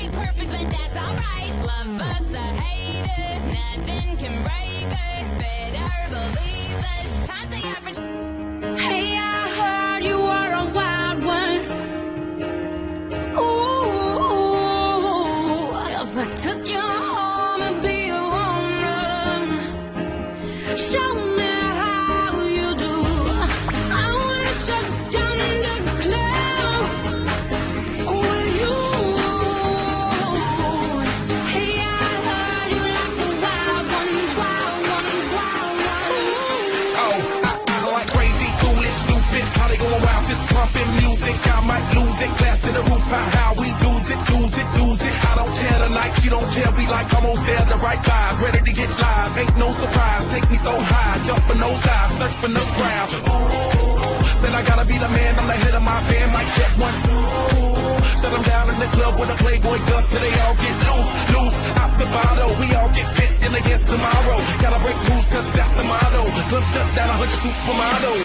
ain't perfect, but that's alright. Love us or hate us, nothing can break us. Better believe us. Times the average. Hey, I heard you were a wild one. Ooh, if I took you home and be a woman, show me how you do. I wanna shut down the club with you. Hey, I heard you like the wild ones, wild ones, wild ones. Oh, I like crazy, foolish, stupid. How they going wild, this pumping music. I might lose it. Glass to the roof, how we lose it, lose it, lose it. I don't care tonight, she don't care. We like almost there, the right vibe. Ready to get live, ain't no surprise. Take me so high, jumping those dives, surfing the ground. Ooh, said I gotta be the man, I'm the head of my band. Mic check 1, 2. Shut them down in the club with a Playboy does till they all get loose, loose. Out the bottle, we all get fit in again tomorrow. Gotta break rules, cause that's the motto. Club shut down, 100 supermodels.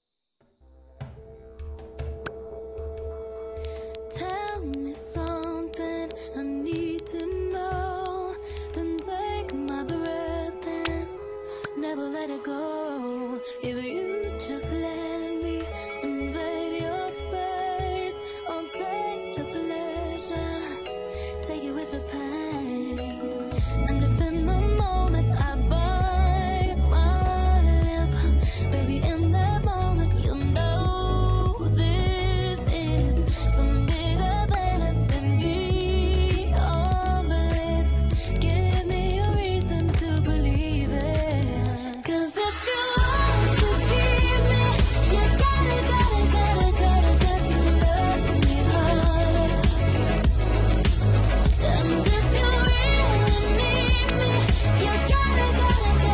Tell me something I need to know. Then take my breath and never let it go. If you just let me invade your space, I'll take the pleasure, take it with the pain. And if in the moment I bite my lip, baby, in that moment you'll know this is something bigger than us and beyond bliss. Give me a reason to believe it. 'Cause if you want to keep me, you gotta got to love me hard. And if you really need me, you gotta to love me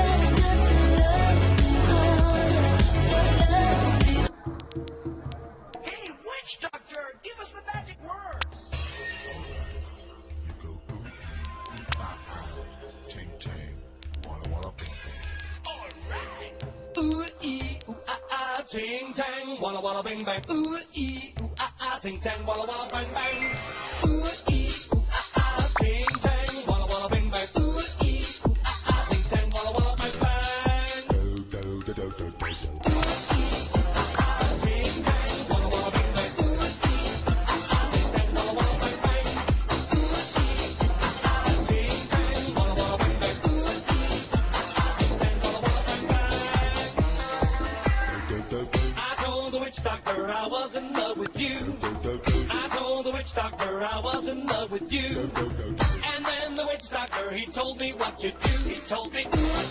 hard. Hey, witch doctor, give us the magic words. You go ooh, ting tang, walla walla bing bang. Alright. Ooh ee ooh ah ting tang walla walla bing bang. Ooh ee ooh ah ting tang walla walla bang bang. Ooh ee ooh ah ting tang walla walla bing bang. Ooh ee ooh ah ting tang walla walla bang bang. Do do do do do do do. Ting tang walla walla bing bang. Ooh ee ooh ah ting tang walla walla bang bang. Ooh ee ooh ah ting tang walla walla bang bang. Ooh ee ooh ah ting tang walla walla bang bang. Do do do I told the witch doctor I was in love with you. do do do I told the witch doctor I was in love with you. do do do. And then the witch doctor, he told me what to do. He told me,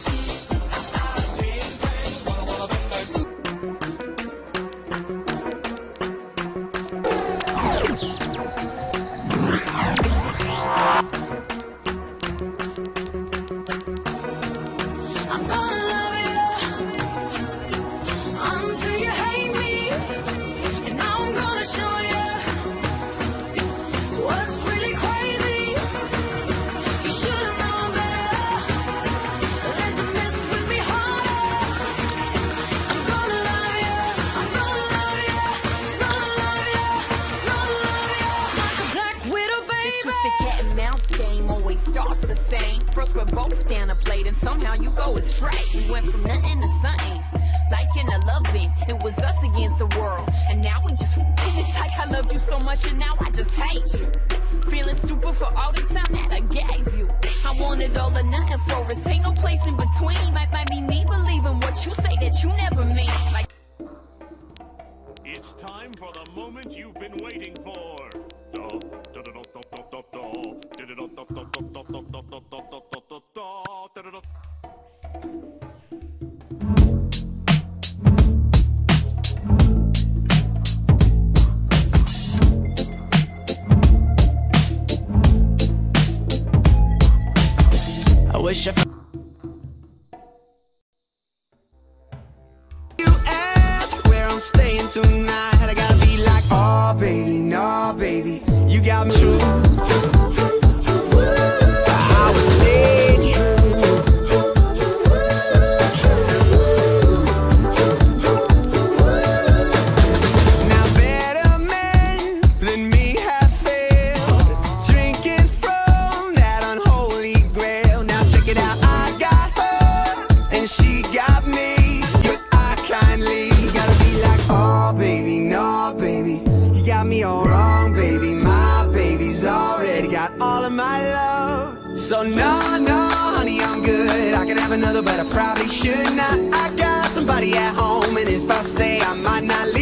ting tang, walla walla bang bang. I'm gonna love you until you hate me, and now I'm gonna show you what's really crazy. You should've known better than to mess with me harder. I'm gonna love you, I'm gonna love you, gonna love you, gonna love you like a black widow, baby. This twisted cat and mouse game always starts the same. First we're both down a plate and somehow you go astray. We went from nothing to something, liking to loving. It was us against the world, and now we just it's like I love you so much and now I just hate you. Feeling stupid for all the time that I gave you. I wanted all or nothing for us, ain't no place in between. Might be me believing what you say that you never mean. Like It's time for the moment you've been waiting for. I wish I You ask where I'm staying tonight, I gotta be like, oh baby, no baby, you got me true. I will stay true. Now better men than me have failed. Drink I probably should not. I got somebody at home, and if I stay, I might not leave.